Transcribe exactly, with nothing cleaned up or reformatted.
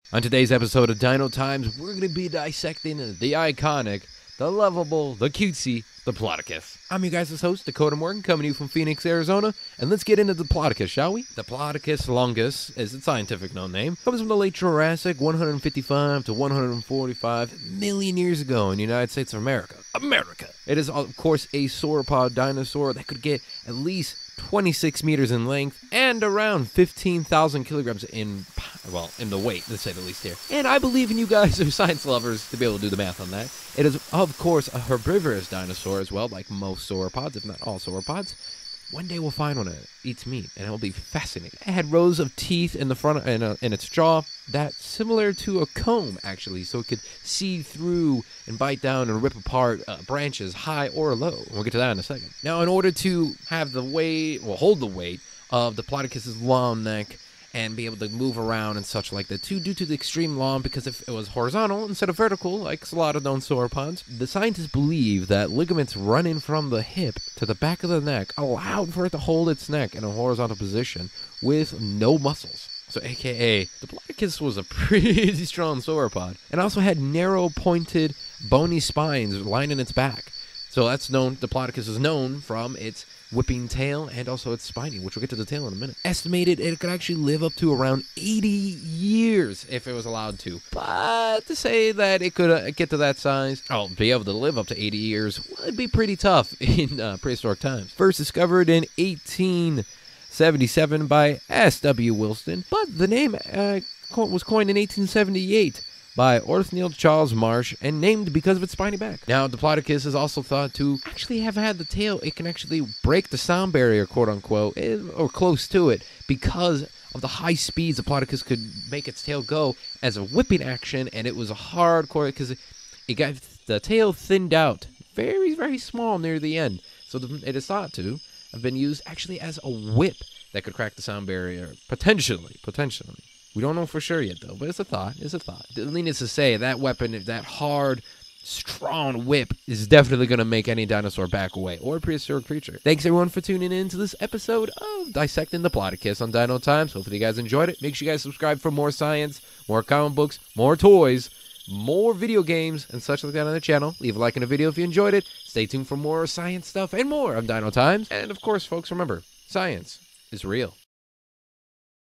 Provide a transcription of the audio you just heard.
On today's episode of Dino Times, we're going to be dissecting the iconic, the lovable, the cutesy, Diplodocus. I'm your guys' host, Dakota Morgan, coming to you from Phoenix, Arizona, and let's get into Diplodocus, shall we? Diplodocus longus is its scientific known name. Comes from the late Jurassic, one hundred fifty-five to one hundred forty-five million years ago in the United States of America. America! It is, of course, a sauropod dinosaur that could get at least twenty-six meters in length and around fifteen thousand kilograms in, well, in the weight, to say the least here. And I believe in you guys who are science lovers to be able to do the math on that. It is, of course, a herbivorous dinosaur as well, like most sauropods, if not all sauropods. One day we'll find one that eats meat, and it'll be fascinating. It had rows of teeth in the front and uh, in its jaw that's similar to a comb, actually, so it could see through and bite down and rip apart uh, branches, high or low. We'll get to that in a second. Now, in order to have the weight, well, hold the weight of Diplodocus's long neck and be able to move around and such like that too, due to the extreme long, because if it was horizontal instead of vertical, like a lot of known sauropods, the scientists believe that ligaments running from the hip to the back of the neck allowed for it to hold its neck in a horizontal position with no muscles. So aka, Diplodocus was a pretty strong sauropod, and also had narrow pointed bony spines lining its back. So that's known, Diplodocus is known from its whipping tail and also its spiny, which we'll get to the tail in a minute. Estimated it could actually live up to around eighty years if it was allowed to. But to say that it could uh, get to that size, oh, be able to live up to eighty years would be pretty tough in uh, prehistoric times. First discovered in eighteen seventy-seven by S W Wilson, but the name uh, was coined in eighteen seventy-eight. By Othniel Charles Marsh, and named because of its spiny back. Now, Diplodocus is also thought to actually have had the tail. It can actually break the sound barrier, quote-unquote, or close to it, because of the high speeds Diplodocus could make its tail go as a whipping action, and it was a hardcore, because it, it got the tail thinned out, very, very small near the end. So it is thought to have been used actually as a whip that could crack the sound barrier, potentially, potentially. We don't know for sure yet, though, but it's a thought. It's a thought. Needless to say, that weapon, that hard, strong whip, is definitely going to make any dinosaur back away, or a prehistoric creature. Thanks, everyone, for tuning in to this episode of Dissecting Diplodocus on Dino Times. Hopefully, you guys enjoyed it. Make sure you guys subscribe for more science, more comic books, more toys, more video games, and such like that on the channel. Leave a like in the video if you enjoyed it. Stay tuned for more science stuff and more on Dino Times. And, of course, folks, remember, science is real.